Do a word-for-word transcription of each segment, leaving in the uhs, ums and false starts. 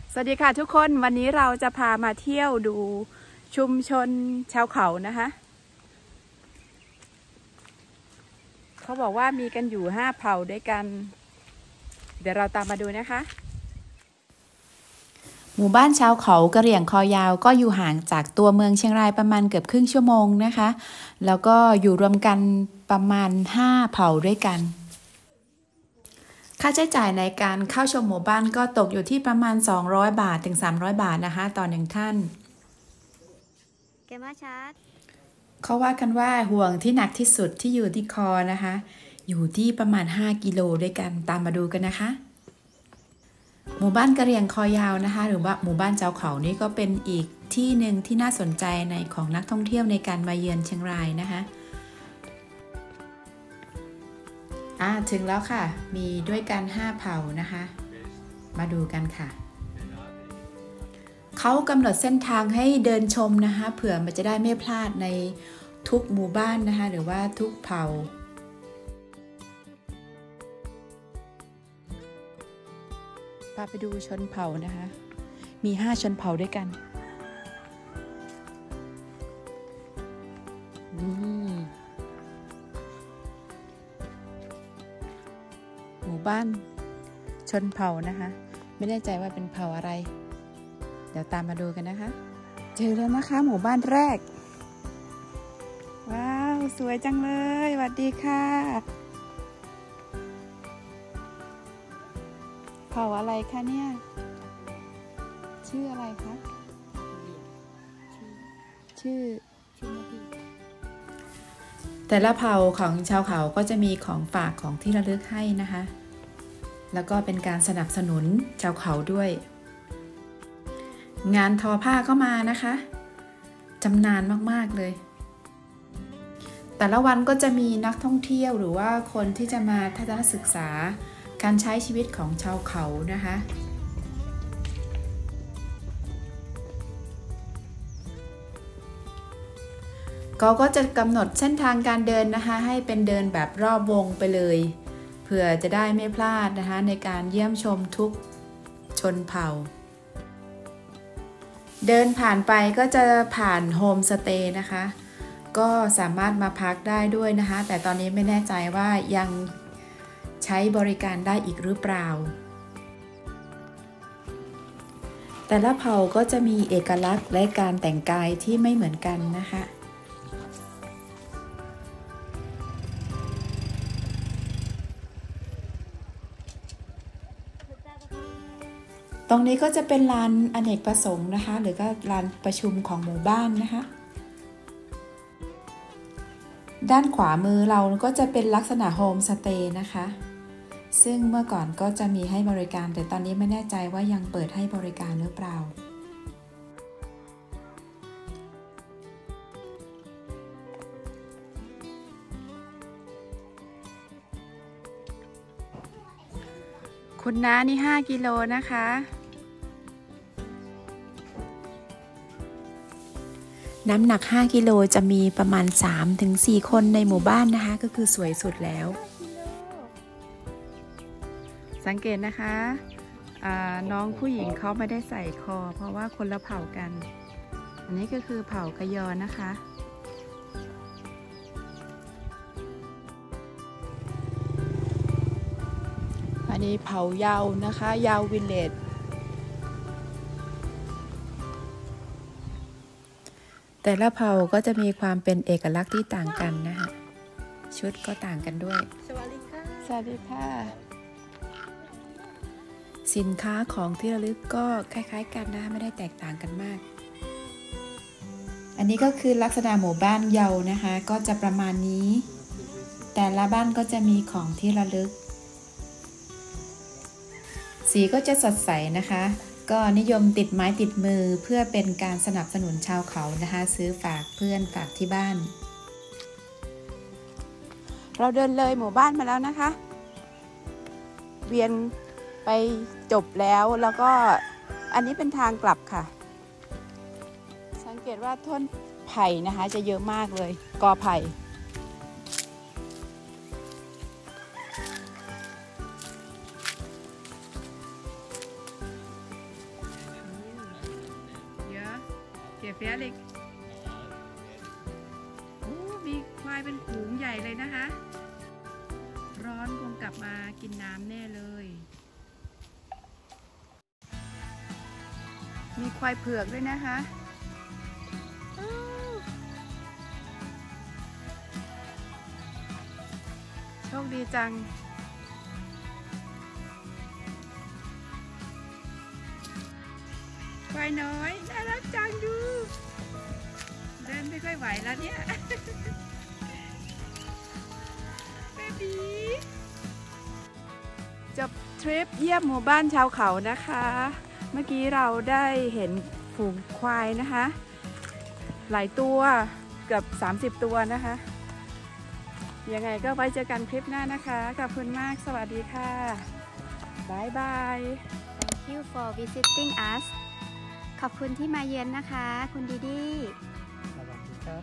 สวัสดีค่ะทุกคนวันนี้เราจะพามาเที่ยวดูชุมชนชาวเขานะคะเขาบอกว่ามีกันอยู่ห้าเผ่าด้วยกันเดี๋ยวเราตามมาดูนะคะหมู่บ้านชาวเขากะเหรี่ยงคอยาวก็อยู่ห่างจากตัวเมืองเชียงรายประมาณเกือบครึ่งชั่วโมงนะคะแล้วก็อยู่รวมกันประมาณห้าเผ่าด้วยกันค่าใช้จ่ายในการเข้าชมหมู่บ้านก็ตกอยู่ที่ประมาณสองร้อยบาทถึงสามร้อยบาทนะคะต่อหนึ่งท่านเกมาชาร์เขาว่ากันว่าห่วงที่หนักที่สุดที่อยู่ที่คอนะคะอยู่ที่ประมาณห้ากิโลด้วยกันตามมาดูกันนะคะหมู่บ้านกะเหรี่ยงคอยาวนะคะหรือว่าหมู่บ้านเจ้าเขานี่ก็เป็นอีกที่หนึ่งที่น่าสนใจในของนักท่องเที่ยวในการมาเยือนเชียงรายนะคะอ่าถึงแล้วค่ะมีด้วยกันห้าเผ่านะคะมาดูกันค่ะเขากำหนดเส้นทางให้เดินชมนะคะเผื่อมันจะได้ไม่พลาดในทุกหมู่บ้านนะคะหรือว่าทุกเผ่าพาไปดูชนเผ่านะคะมีห้าชนเผ่าด้วยกันนี่หมู่บ้านชนเผ่านะคะไม่แน่ใจว่าเป็นเผ่าอะไรเดี๋ยวตามมาดูกันนะคะเจอแล้วนะคะหมู่บ้านแรกว้าวสวยจังเลยสวัสดีค่ะเผ่าอะไรคะเนี่ยชื่ออะไรคะชื่อชื่อแต่ละเผ่าของชาวเขาก็จะมีของฝากของที่ระลึกให้นะคะแล้วก็เป็นการสนับสนุนชาวเขาด้วยงานทอผ้าเข้ามานะคะจำนานมากๆเลยแต่ละวันก็จะมีนักท่องเที่ยวหรือว่าคนที่จะมาทัศนศึกษาการใช้ชีวิตของชาวเขานะคะเขาก็จะกำหนดเส้นทางการเดินนะคะให้เป็นเดินแบบรอบวงไปเลยเพื่อจะได้ไม่พลาดนะคะในการเยี่ยมชมทุกชนเผ่าเดินผ่านไปก็จะผ่านโฮมสเตย์นะคะก็สามารถมาพักได้ด้วยนะคะแต่ตอนนี้ไม่แน่ใจว่ายังใช้บริการได้อีกหรือเปล่าแต่ละเผ่าก็จะมีเอกลักษณ์และการแต่งกายที่ไม่เหมือนกันนะคะตรงนี้ก็จะเป็นลานอเนกประสงค์นะคะหรือก็ลานประชุมของหมู่บ้านนะคะด้านขวามือเราก็จะเป็นลักษณะโฮมสเตย์นะคะซึ่งเมื่อก่อนก็จะมีให้บริการแต่ตอนนี้ไม่แน่ใจว่ายังเปิดให้บริการหรือเปล่าคุณน้านี่ห้ากิโลนะคะน้ำหนักห้ากิโลจะมีประมาณ สามถึงสี่ คนในหมู่บ้านนะคะก็คือสวยสุดแล้วสังเกตนะคะน้องผู้หญิงเขาไม่ได้ใส่คอเพราะว่าคนละเผ่ากันอันนี้ก็คือเผ่ากะยอนะคะอันนี้เผ่ายาวนะคะยาววิลเลจแต่ละเผ่าก็จะมีความเป็นเอกลักษณ์ที่ต่างกันนะคะชุดก็ต่างกันด้วยสวัสดีค่ะสวัสดีค่ะสินค้าของที่ระลึกก็คล้ายๆกันนะไม่ได้แตกต่างกันมากอันนี้ก็คือลักษณะหมู่บ้านเยานะคะก็จะประมาณนี้แต่ละบ้านก็จะมีของที่ระลึกสีก็จะสดใสนะคะก็นิยมติดไม้ติดมือเพื่อเป็นการสนับสนุนชาวเขานะคะซื้อฝากเพื่อนฝากที่บ้านเราเดินเลยหมู่บ้านมาแล้วนะคะเวียนไปจบแล้วแล้วก็อันนี้เป็นทางกลับค่ะสังเกตว่าต้นไผ่นะคะจะเยอะมากเลยกอไผ่ ตเฟียเล็กโอ้มีควายเป็นฝูงใหญ่เลยนะคะร้อนคงกลับมากินน้ำแน่เลยมีควายเผือกด้วยนะคะโชคดีจังควายน้อยน่ารักจังดูเดินไม่ค่อยไหวแล้วเนี่ยเบบีจบทริปเยี่ยมหมู่บ้านชาวเขานะคะเมื่อกี้เราได้เห็นฝูงควายนะคะหลายตัวเกือบสามสิบตัวนะคะยังไงก็ไว้เจอกันคลิปหน้านะคะขอบคุณมากสวัสดีค่ะบายบาย Thank you for visiting us ขอบคุณที่มาเยือนนะคะคุณดีดีสวัสดีครับ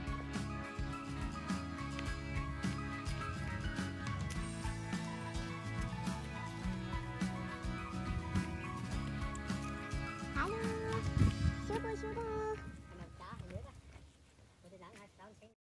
ฮัลโหลช่วยด้วยช่วยด้วย